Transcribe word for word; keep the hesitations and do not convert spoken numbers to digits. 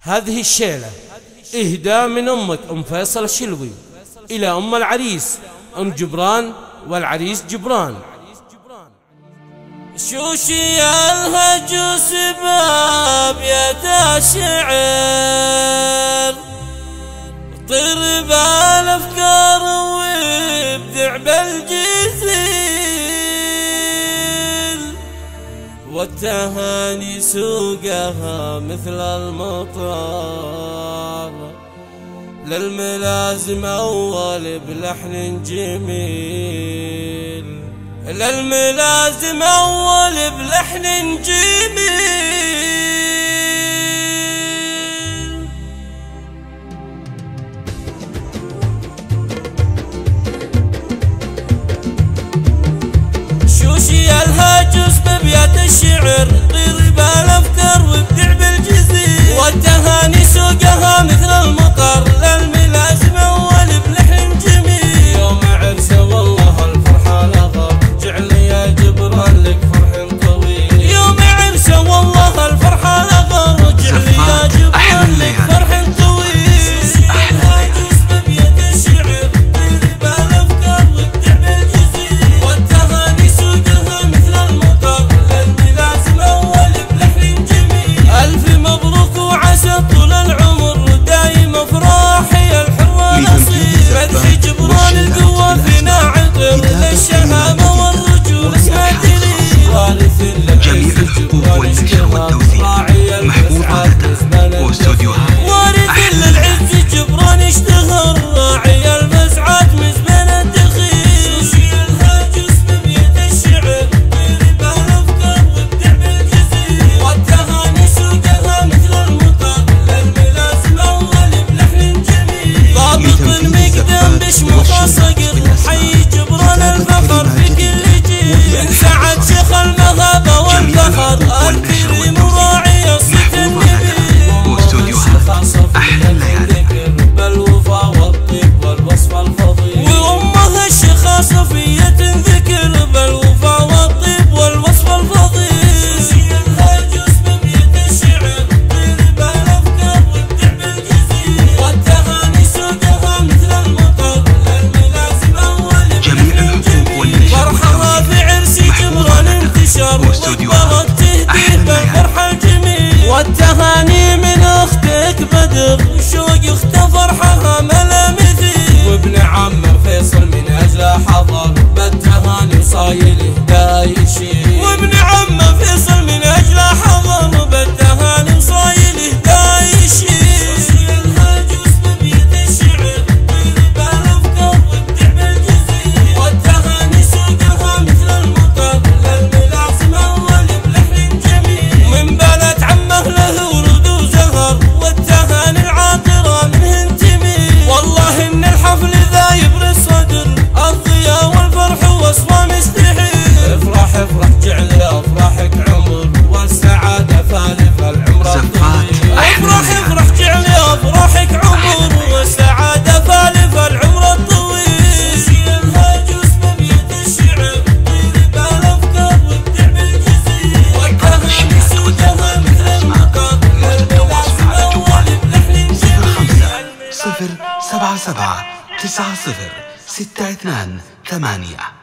هذه الشيلة إهداء من أمك أم فيصل الشلوي إلى أم العريس أم جبران والعريس جبران. شوشي الهجوس باب يا شعر طرب الأفكار وابدع بالجزيل والتهاني سوقها مثل المطر للملازم أول بلحن جميل للملازم أول بلحن جميل. شوشي الهاجس ببيات الشعر طرب الأفكار وابدع بالجزيل والتهاني سوقها مثل المطر للملازم أول بلحن جميل. يوم عرسه والله الفرحة نظر جعلني يا جبران لك فرح طويل. يوم عرسه والله الفرحة نظر جعلني يا جبران لك فرح طويل. الهاجس ببيات الشعر طرب الأفكار وابدع بالجزيل والتهاني سوقها مثل المطر للملازم أول بلحن جميل. ألف مبروك وعسى طول العمر دايم أفراحي الحرة نصيب مدحي جبران القوة فينا عطر للشهامة والرجول اسمه دليل وارث جميع الحقوق والنشر والتوزيع محبوب عادة واستوديوهات وارث للعز جبران اشتهر راعي المسعد مزبن الدخيل. شوشي الهاجس ببيت الشعر طرب الأفكار وابدع بالجزيل والتهاني سوقها مثل المطر للملازم أول بلحن جميل. ضابط المقدم بشموخ صقر حي جبران الفخر في كل جيل من سعد شيخ المهابة والفخر الكريم وراعي الصيت النبيل واستوديوهات أحلى الليالي بالوفا والطيب والوصف الفضيل وأمها الشيخة صفية ذكر بالوفا والطيب والوصف الفضيل. شوشي الهاجس ببيت الشعر طرب الأفكار وابدع بالجزيل والتهاني سوقها مثل المطر للملازم أول جميع الحقوق والنشر فرحها في عرسي جبران انتشر والبلد تهديه بالفرحة الجميل والتهاني من اختك بدر شوق اخته فرحها ملا مثيل وابن عمه فيصل من اجله حضر بالتهاني صايل اهداء يشيل وابن عمه فيصل من اجله حضر بالتهاني صايل اهداء يشيل. شوشي الهاجس ببيت الشعر طرب الأفكار وابدع بالجزيل والتهاني سوقها مثل المطر للملازم أول بلحن جميل من بلد عمه له ورود وزهر والتهاني العاطرة منه تميل. والله إن الحفل ذا يبري الصدر الضياء والفرح وصفه مستحيل. افرح افرح جعل أفراحك عمر والسعادة ثالث العمر الطويل. افرح افرح جعل أفراحك عمر والسعادة ثالث العمر الطويل. شوشي الهاجس ببيت الشعر طرب الأفكار وابدع بالجزيل والتهاني سوقها مثل المطر للملازم أول بلحن جميل. صفر سبعة سبعة تسعة صفر ستة اثنان ثمانية.